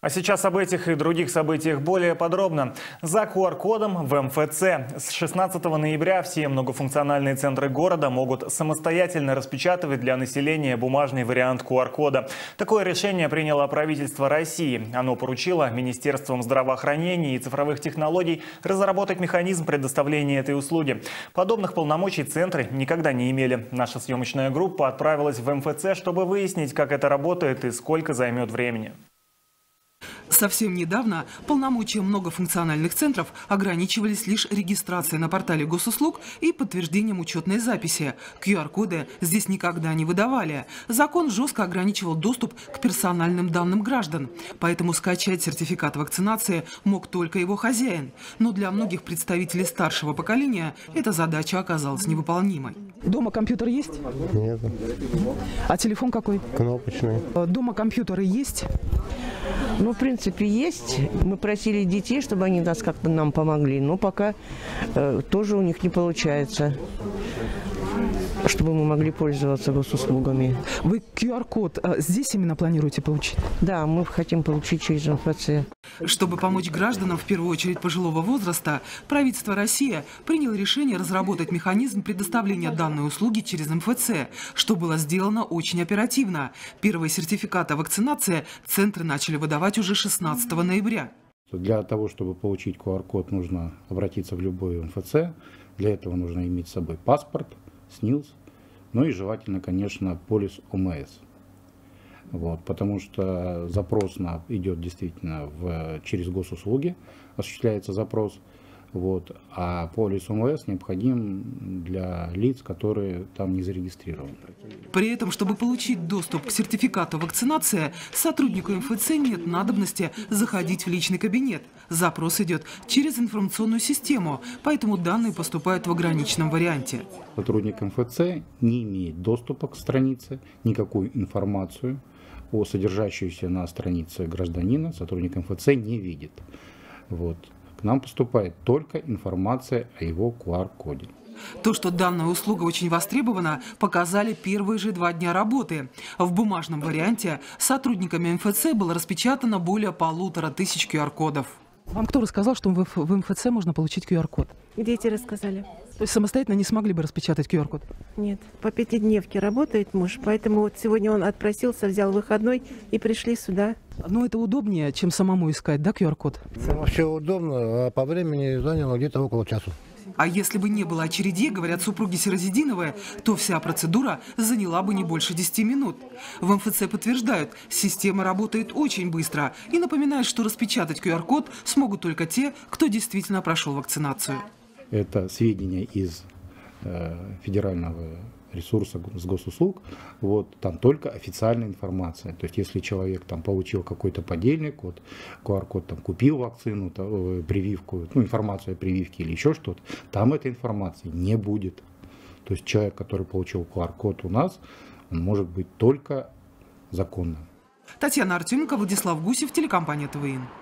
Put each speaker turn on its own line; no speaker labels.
А сейчас об этих и других событиях более подробно. За QR-кодом в МФЦ. С 16 ноября все многофункциональные центры города могут самостоятельно распечатывать для населения бумажный вариант QR-кода. Такое решение приняло правительство России. Оно поручило Министерствам здравоохранения и цифровых технологий разработать механизм предоставления этой услуги. Подобных полномочий центры никогда не имели. Наша съемочная группа отправилась в МФЦ, чтобы выяснить, как это работает и сколько займет времени.
Совсем недавно полномочия многофункциональных центров ограничивались лишь регистрацией на портале госуслуг и подтверждением учетной записи. QR-коды здесь никогда не выдавали. Закон жестко ограничивал доступ к персональным данным граждан. Поэтому скачать сертификат вакцинации мог только его хозяин. Но для многих представителей старшего поколения эта задача оказалась невыполнимой.
Дома компьютер есть?
Нет.
А телефон какой?
Кнопочный.
Дома компьютеры есть?
Ну, в принципе, есть. Мы просили детей, чтобы они как-то нам помогли, но пока тоже у них не получается, чтобы мы могли пользоваться госуслугами.
Вы QR-код здесь именно планируете получить?
Да, мы хотим получить через МФЦ.
Чтобы помочь гражданам, в первую очередь пожилого возраста, правительство России приняло решение разработать механизм предоставления данной услуги через МФЦ, что было сделано очень оперативно. Первые сертификаты о вакцинации центры начали выдавать уже 16 ноября.
Для того, чтобы получить QR-код, нужно обратиться в любой МФЦ. Для этого нужно иметь с собой паспорт, СНИЛС, ну и желательно, конечно, полис ОМС. Потому что запрос идет действительно через госуслуги, осуществляется запрос. А полис ОМС необходим для лиц, которые там не зарегистрированы.
При этом, чтобы получить доступ к сертификату вакцинации, сотруднику МФЦ нет надобности заходить в личный кабинет. Запрос идет через информационную систему, поэтому данные поступают в ограниченном варианте.
Сотрудник МФЦ не имеет доступа к странице, никакую информацию о содержащейся на странице гражданина сотрудник МФЦ не видит. К нам поступает только информация о его QR-коде.
То, что данная услуга очень востребована, показали первые же 2 дня работы. В бумажном варианте сотрудниками МФЦ было распечатано более 1500 QR-кодов.
Вам кто рассказал, что в МФЦ можно получить QR-код?
Дети рассказали.
То есть самостоятельно не смогли бы распечатать QR-код?
Нет, по 5-дневке работает муж, поэтому сегодня он отпросился, взял выходной и пришли сюда.
Но это удобнее, чем самому искать, да, QR-код?
Вообще удобно, а по времени заняло где-то около часа.
А если бы не было очередей, говорят супруги Сирозидиновы, то вся процедура заняла бы не больше 10 минут. В МФЦ подтверждают, система работает очень быстро и напоминают, что распечатать QR-код смогут только те, кто действительно прошел вакцинацию.
Это сведения из федерального ресурса с госуслуг, там только официальная информация. То есть, если человек получил какой-то подельник, QR-код купил вакцину, прививку, информацию о прививке или еще что-то, там этой информации не будет. То есть, человек, который получил QR-код у нас, он может быть только законным.
Татьяна Артеменко, Владислав Гусев, телекомпания ТВН.